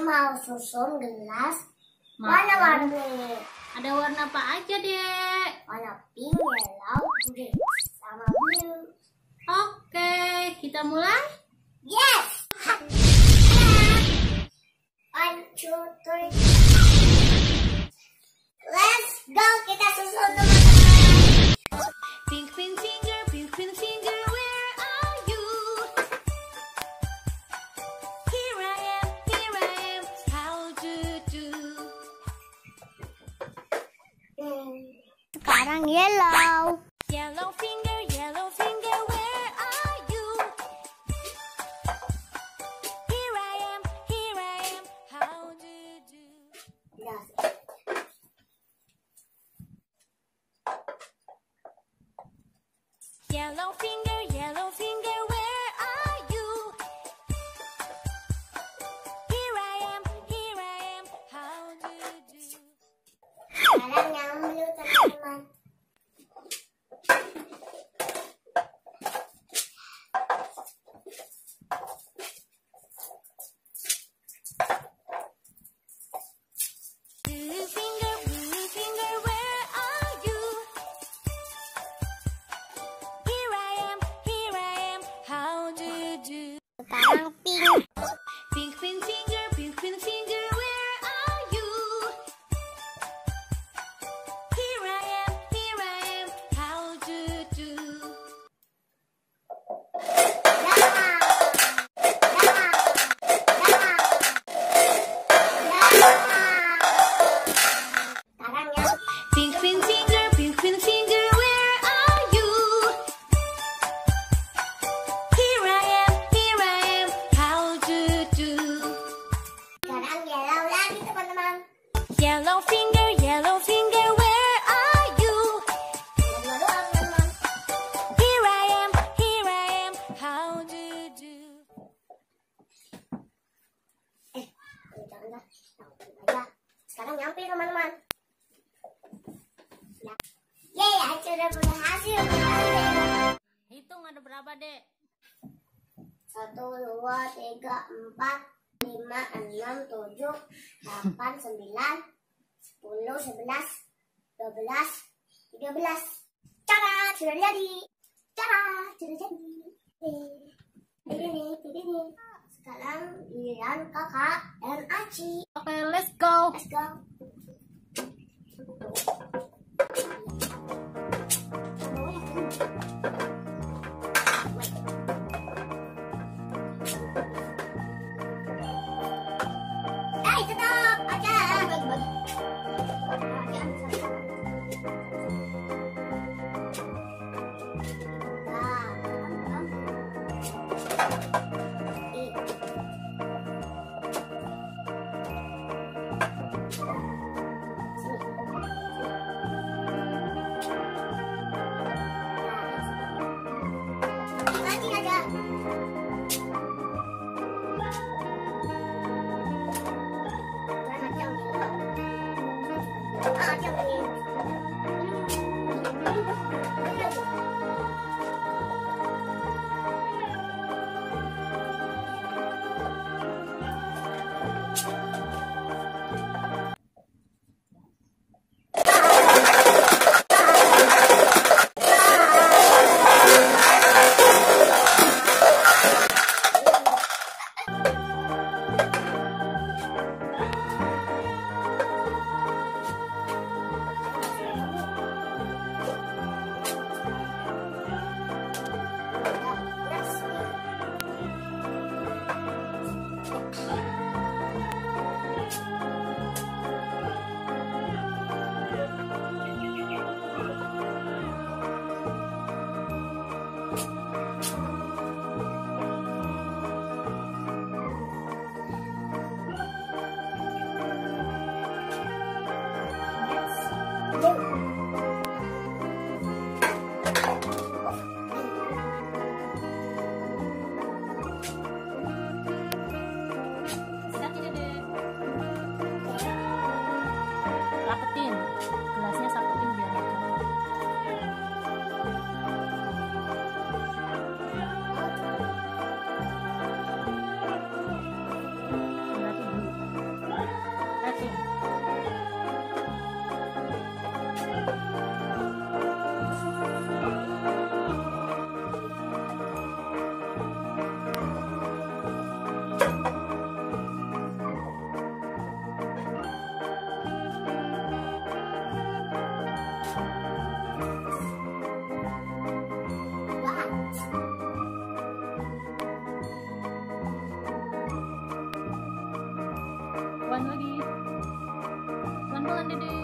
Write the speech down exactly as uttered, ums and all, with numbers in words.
mau susun gelas warna-warni. Ada warna apa aja, Dek? Warna pink, yellow, green, sama blue. Oke, kita mulai? Yes! One, two, three. Let's go, kita susun teman-teman. Pink, pink finger, pink, pink finger, where are you? Here I am, here I am, how to do? Sekarang yellow. Yellow finger, yellow finger, where are you? Here I am, here I am, how to do? Yes. Yellow finger, yellow finger, where are you? Here I am, here I am, how to do? Sekarang yang blue teman-teman. Blue finger, blue finger, where are you? Here I am, here I am, how to do? Sekarang pink. Pink, pink finger, pink, pink finger, where are you? Here I am, here I am, how to do? Sekarang yang Pink, pink finger, pink, pink finger, where are you? Here I am, here I am, how to do? sekarang yellow lagi teman-teman. Yellow finger, yellow finger, where are you? Dua-dua doang, teman-teman. Here I am, here I am, how to do? Eh, jangan dah. Aja. Sekarang nyampe teman-teman. Ya. Yeay, Aci udah berhasil. Hitung ada berapa, Dek? Satu, dua, tiga, empat, lima, enam, tujuh, delapan, sembilan, sepuluh, sebelas, dua belas, tiga belas. Cara, sudah jadi. Cara, sudah jadi. Ini nih, ini nih. Sekarang giliran kakak dan Aci. Oke, let's go. Let's go. Hai, tetap aja. Lagi aja. do do.